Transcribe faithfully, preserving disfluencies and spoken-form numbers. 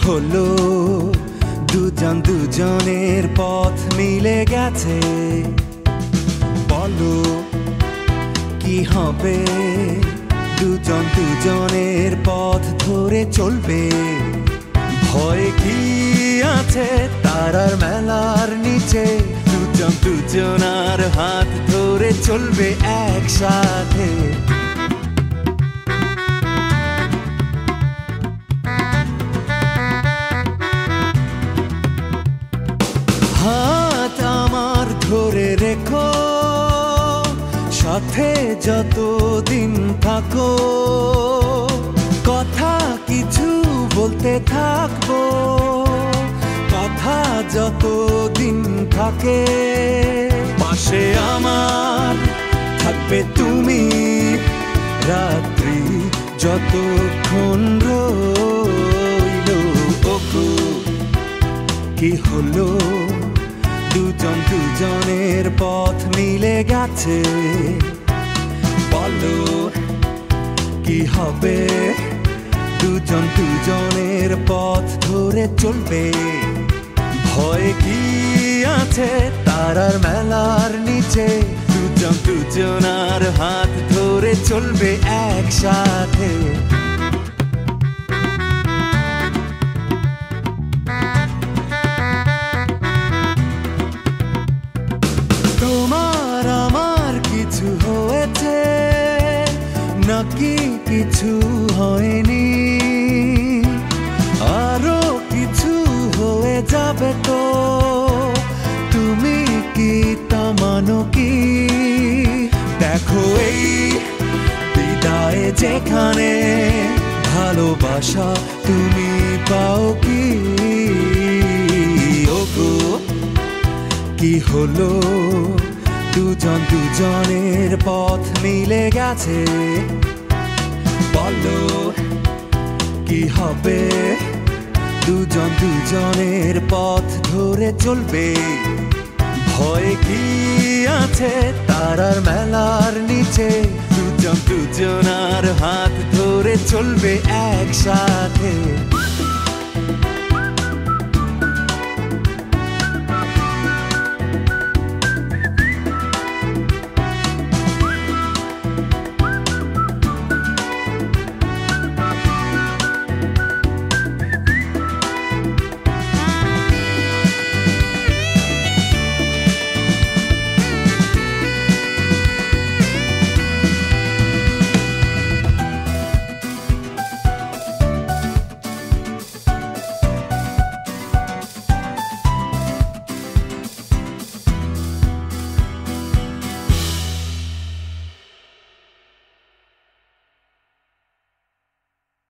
হলো দুজন দুজনের পথ মিলে গেছে, বলো কি হবে? দুজন দুজনের পথ ধরে চলবে, ভয় কি আছে তারার মেলার নিচে? দুজন দুজনার হাত ধরে চলবে একসাথে। হাত আমার ধরে রেখো, সাথে যতদিন থাকো, কথা কিছু বলতে থাকবো, কথা যতদিন থাকে। পাশে আমার থাকবে তুমি, রাত্রি যতক্ষণ রইল। ওগো কি হলো? দুজন দুজনের পথ মিলে গেছে, বলো কি হবে? দুজন দুজনের পথ ধরে চলবে, ভয় কি আছে তারার মেলার নিচে? দুজন দুজনার হাত ধরে চলবে একসাথে। তোমার আমার কিছু হয়েছে নাকি কিছু হয়নি? আরো কিছু হয়ে যাবে তো, তুমি কি তা মানো কি? দেখো এই বিদায় যেখানে, ভালোবাসা তুমি পাও কি? ওগো কি হলো? দুজন দুজনের পথ মিলে গেছে, বলো কি হবে? দুজন দুজনের পথ ধরে চলবে, ভয় কি আছে তারার মেলার নিচে? দুজন দুজনার হাত ধরে চলবে একসাথে।